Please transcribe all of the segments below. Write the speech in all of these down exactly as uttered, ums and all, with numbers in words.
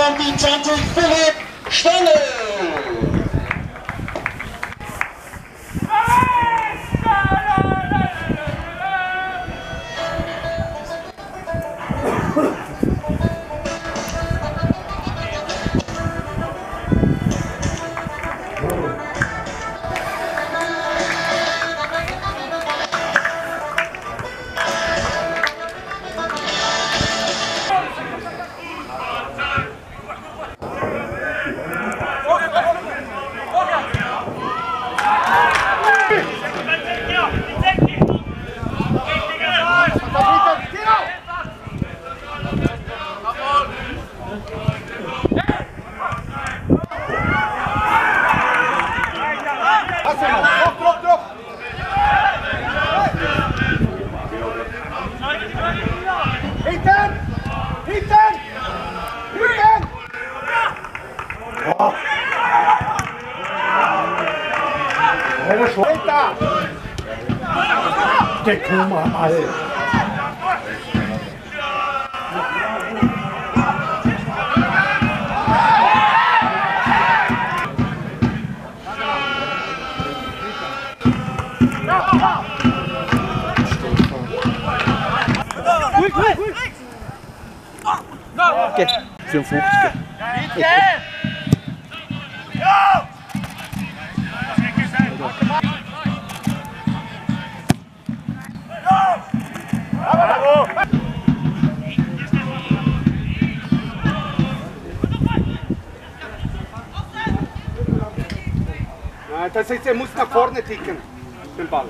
kommt die zwanzig Philipp Stengel. Der Kummer all. Okay. vierundfünfzig. Das heißt, er muss nach vorne ticken, den Ball.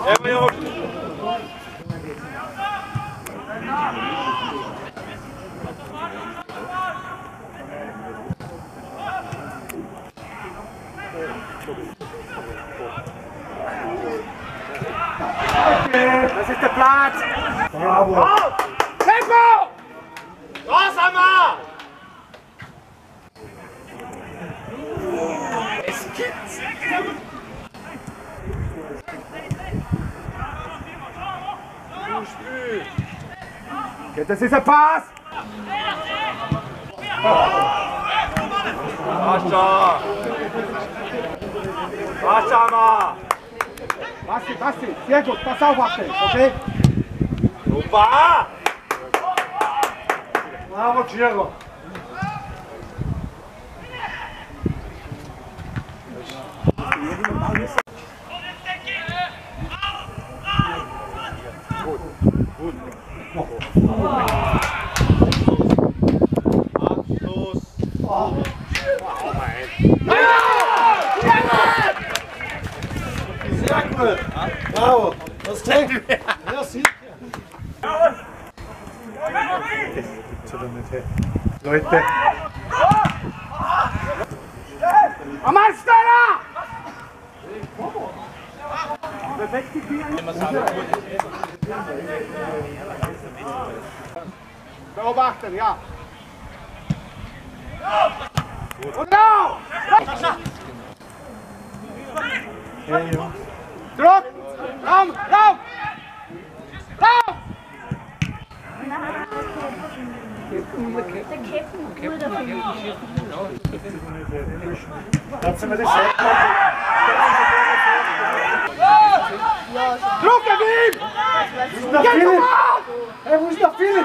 Das ist der Platz! Bravo! Tempo! Los, Hammer! Es gibt's! Okay, das ist ein Pass! Pascha! Pascha, Hammer! Basti, Basti, sehr gut, pass auf, Achtel, okay? Super! Bravo, Giro! Gut, gut. Abschluss! Oh, mein! Sehr gut! Bravo! Das geht! Ja, sicher! Leute! Einmal schneller! Perfekt die Bier! Beobachten, ja! Und now! Hey, Jungs! Druck! Raum! Raum! Raum! Druck auf ihn! Er muss nach Philipp!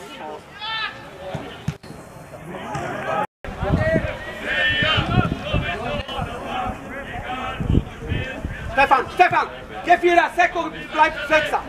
Stefan, Stefan! Geh wieder, Seko bleibt Sechser!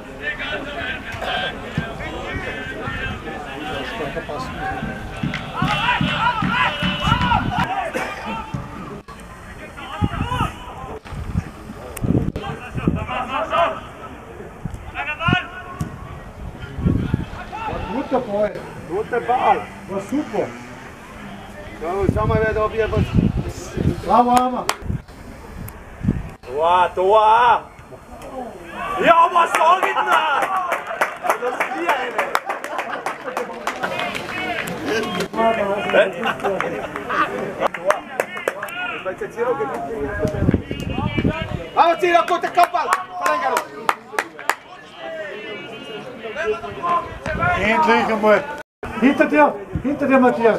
Guter Ball! Guter Ball! War super! So, jetzt haben wir da wieder was. Bravo, Hammer! Tor, Tor! Ja, was sag ich denn? Das ist hier eine! Vamos, tira, corta el campo! Endlich einmal! Hinter dir! Hinter dir, Matthias.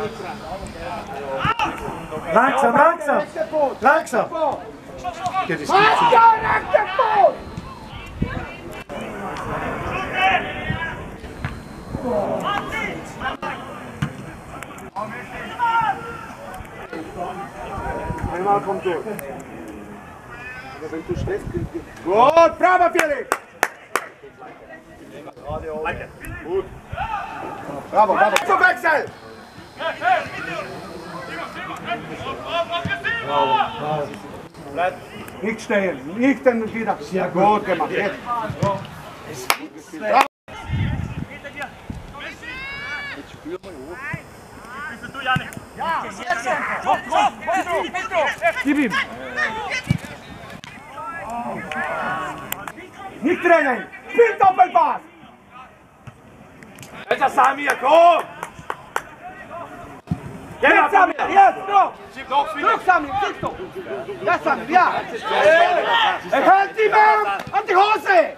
Langsam, langsam. Langsam. Ja, das Einmal kommt durch. Aber wenn du schläfst, gut, bravo, Felix! Gut. Bravo, bravo. Zum Wechsel! Nicht stehen, nicht dann wieder. Sehr gut gemacht. Jetzt. Bravo. Gib ihm! Nicht drängen! Spiel Doppelpass! Jetzt Sami, komm! Jetzt Sami! Jetzt! Druck! Druck Sami! Siehst du! Das Sami! Ja! Er hält die Arm an die Hose!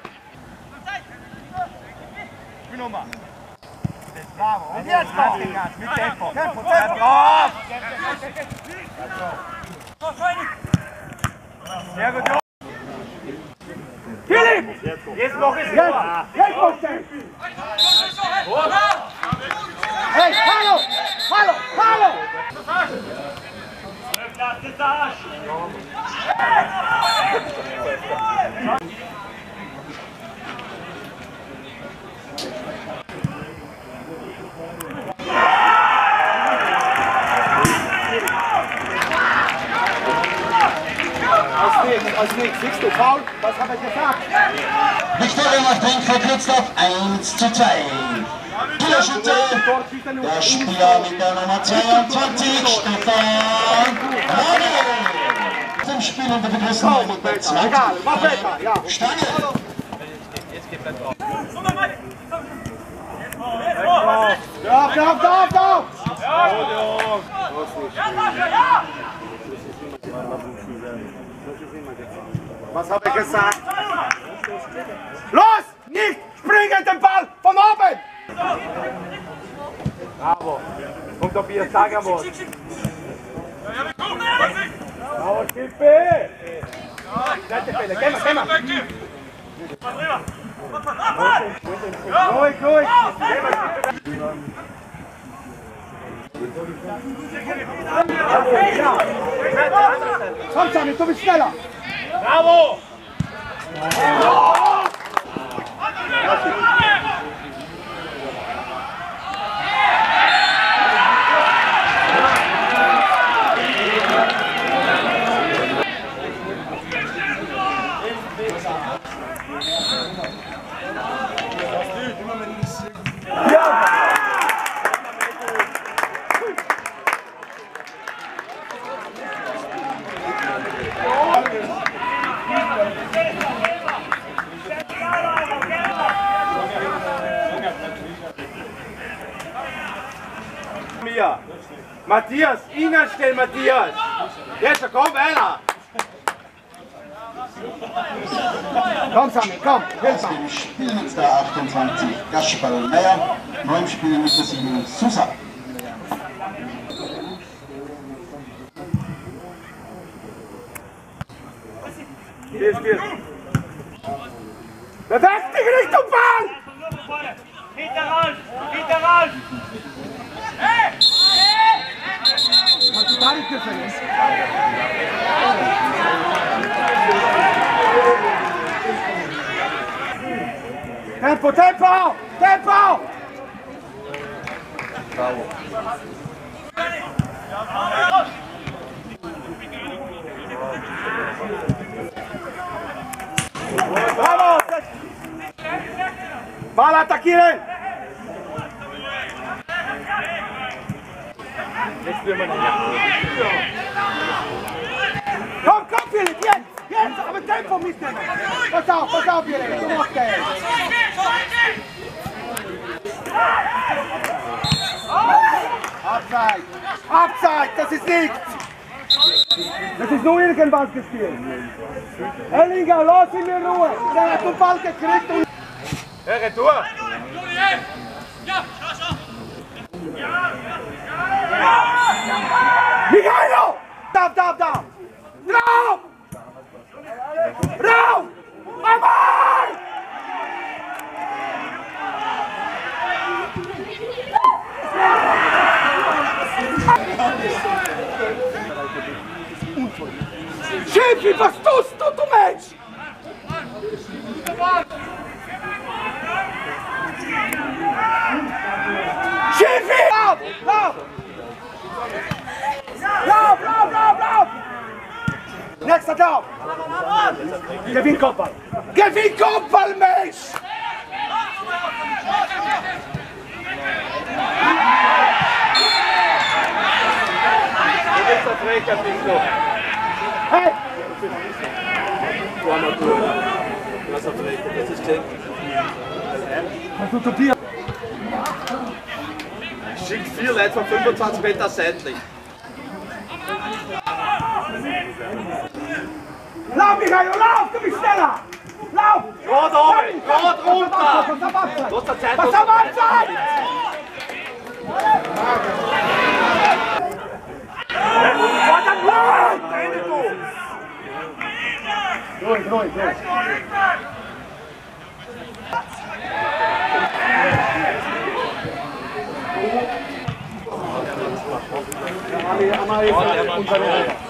Wie Nummer? Bravo! Und jetzt mach den Gas mit Tempo! Tempo! Tempo! Drauf! Sehr gut! Philipp! Jetzt noch ist es! Jetzt noch stehen! Hey, hallo! Hallo! Hallo! Aus nichts, aus nichts. Siehst du, Paul? Was habe ich gesagt? Viktoria Marchtrenk verkürzt auf eins zu zwei. Torschütze, der Spieler mit der Nummer zweiundzwanzig, Stefan. Rabl. Zum Spiel unter Begrüßung mit der zweiten Stange. Drauf, drauf, drauf, drauf! Was habe ich gesagt? Los! Nicht springen den Ball von oben! Bravo! Und ob ihr sagen wollt. Bravo, Schiffe! Geh mal, geh mal! Ruhig, ruhig! Komm, Sami, du bist schneller! Bravo! Matthias, Ihnen stellen, Matthias! Jetzt komm, einer! Komm, Sami, komm! Jetzt im Spiel mit der achtundzwanzig, Gaspar Meyer. Neu im Spiel mit der sieben, Susa. Spiel, Spiel! Beweg dich Richtung Ball! Hinter Ralf! Hinter Ralf! Hast du gar nicht gefällt? Tempo, Tempo! Tempo! Bravo. Bravo! Ball attackieren! Komm, komm, Philipp, jetzt! Jetzt! Aber Tempo mitnehmen! Pass auf, pass auf, Philipp! Du machst das! Abseits! Abseits! Das ist nichts! Das ist nur irgendwas gespielt! Ellinger, lass ihn in Ruhe! Der hat den Ball gekriegt und... Hey, Retour! Michailo! Drauf, drauf, drauf! Drauf! Rauf! Einmal! Schiffi, was tust du, du Mensch? Schiffi! Lauf! Lauf! Lauf, lauf, lauf, lauf! Nächster Lauf! Gewinn Kopfball! Gewinn Kopfball, Mensch! Du bist der Frecher, Bingo. Hey! Du Amateure. Du hast der Frecher, das ist geschenkt. Hast du Tobias? Schickt vier Leute von fünfundzwanzig Meter seitlich. Lauf, Michael, lauf, du bist schneller! Lauf! Gerade oben, gerade runter! Du hast der Zeit, was am Abseits! Ruhig, ruhig, ruhig. Ja,